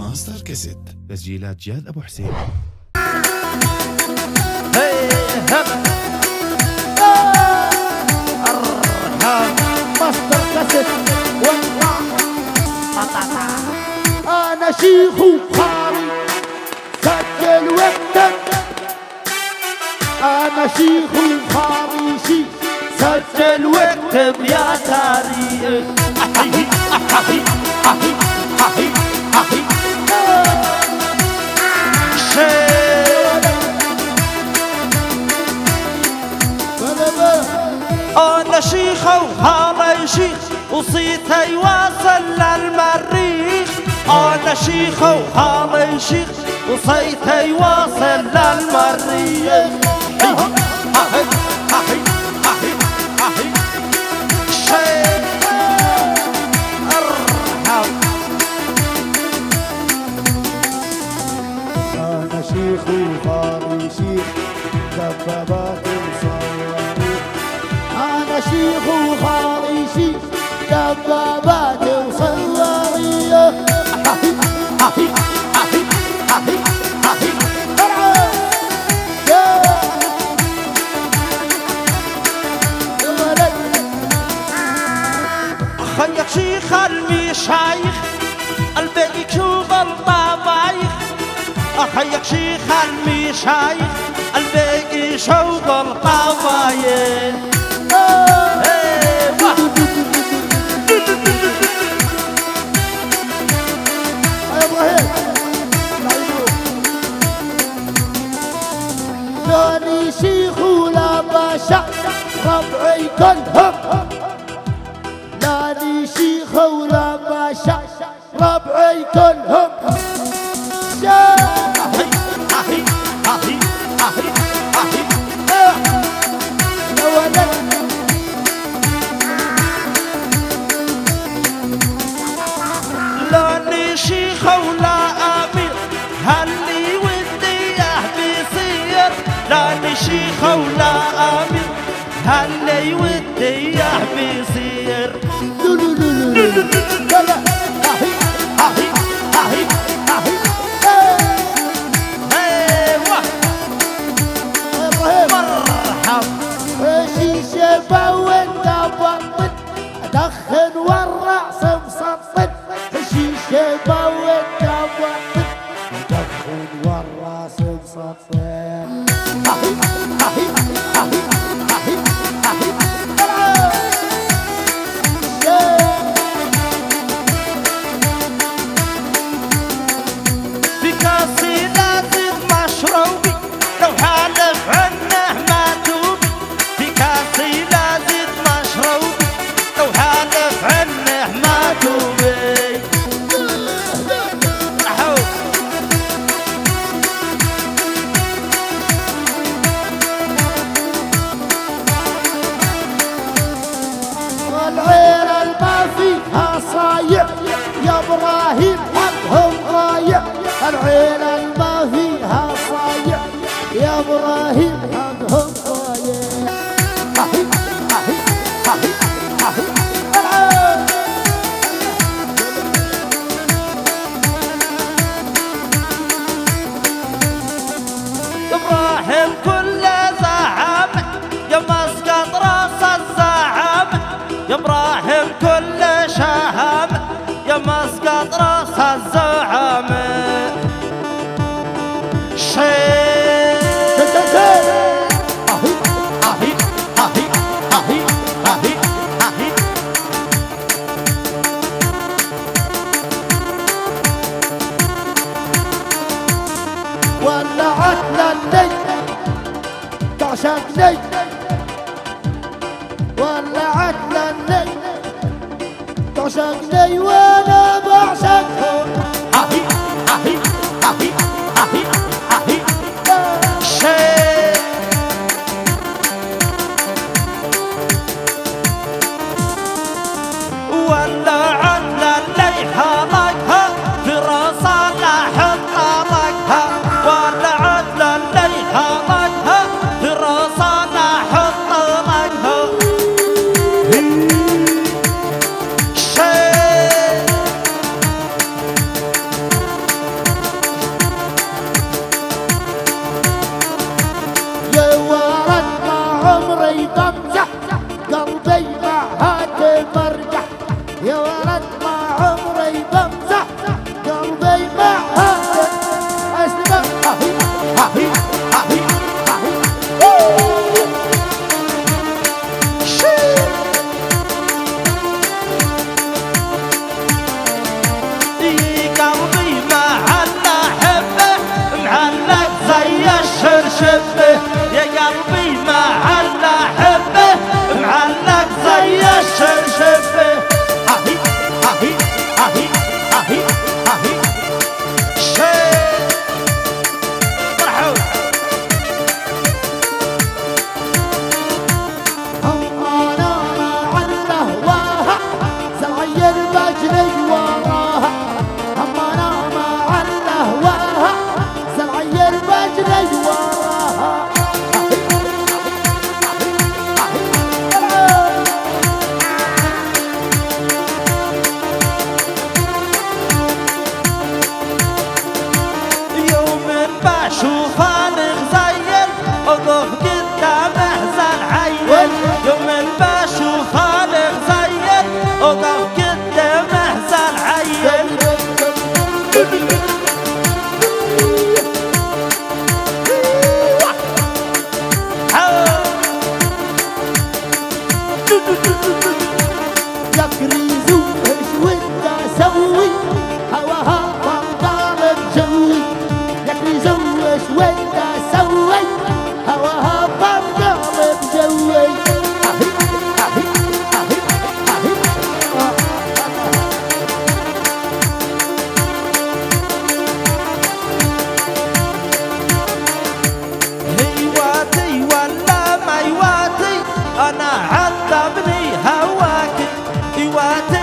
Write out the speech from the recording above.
ماستر كاسيت تسجيلات جاد أبو حسين. ماستر كاسيت أنا شيخ وخاري سجل وقتك. أنا شيخ وخاري سجل واكتب يا تاريخ. أنا شيخ وهذا شيخ وصيته يواصل للمريخ. أنا شيخ وهذا شيخ وصيته يواصل للمريخ. أنا شيخ وخاري شيخ دبابات وصواريخ. أنا شيخ وخاري شيخ دبابات وصواريخ. خيك شيخ المشايخ الباقي شغل طبايخ. أخيك شيخ المشايخ الباقي شغل طبايخ. لاني شيخ ولا باشا ربعي كلهم. لاني شيخ ولا باشا ربعي كلهم. لاني شيخ ولا أمير هاللي ودي بيصير. لاني شيخ ولا أمير هاللي ودي بيصير. شيشة وانت بطل ادخن والرأس مسطل. شيشة وانت بطل ادخن والرأس مسطل. في كاسي لازم مشروبي لو حالف عنه ما توبي. في كاسي لازم مشروبي لو حالف عنه ما توبي. والعير الما فيها صايع يا ابراهيم حقهم ضايع. العير الما فيها صايع يا ابراهيم حقهم ضايع. ابراهيم كل زعامه يا مسقط راس الزعامه. يا ابراهيم كل شهامه يا مسقط راس الزعامه. ولعت للني تعشقني. ولعت للني تعشقني وانا بعشقها. ولعت للي حالكها في راسها لحد طالقها. ولعت للي حالكها في راسها لحد طالقها. الشرشف هاهي هاهي هاهي هاهي هاهي شيء مرحوب أنا مع الهواها زعير بجري وراها أنا مع الهواها زعير بجري وراها بشوف الغزيل أقف قدامه زل عيل يوم بشوف الغزيل أقف قدامه زل عيل يا كريزو ايش وانت اسوي هواها طالب جوي يا كريزو ايش وانت اسوي هواها طالب جوي هيواتي ولا ما يواتي أنا عذبني هواك هيواتي